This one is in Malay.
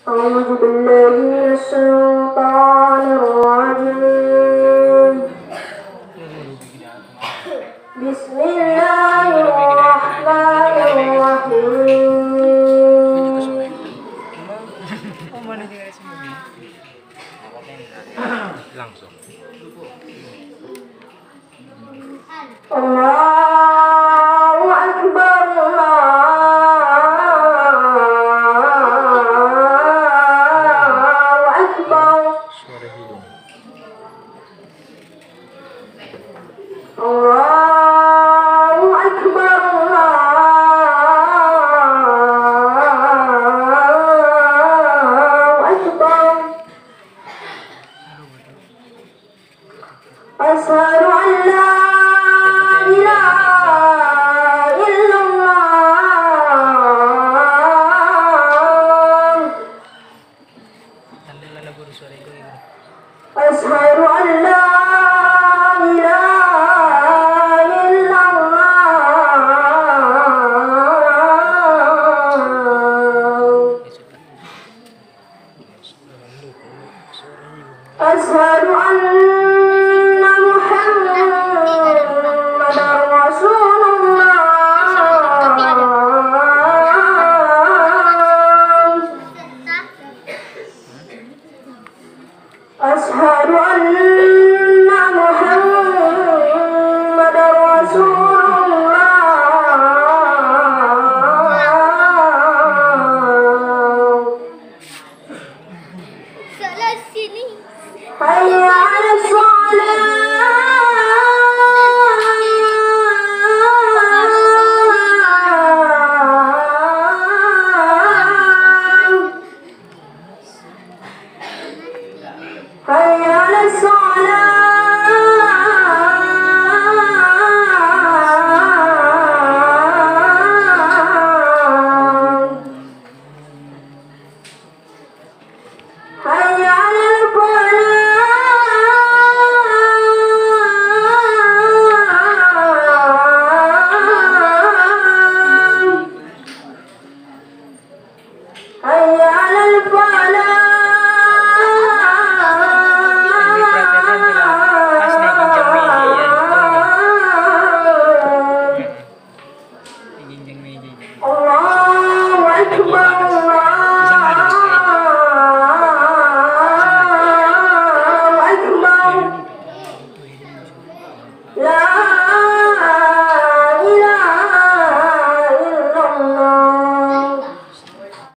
أعوذ بالله من الشيطان الرجيم. بسم الله الرحمن الرحيم. Langsung. Allahu Akbar, Allahu Akbar. Suara hidung. Allahu Akbar, Allahu Akbar. Asyhadu an la ilaha illallah. Tanda lagu suara hidung. Asyhadu an la ilaha illallah. Asyhadu anna Muhammadar Rasulullah. Asyhadu anna Muhammadar Rasulullah. Salah sini. Hayya 'alas salah. Hayya 'alas salah. Hayya 'alal falah. Hayya 'alal falah.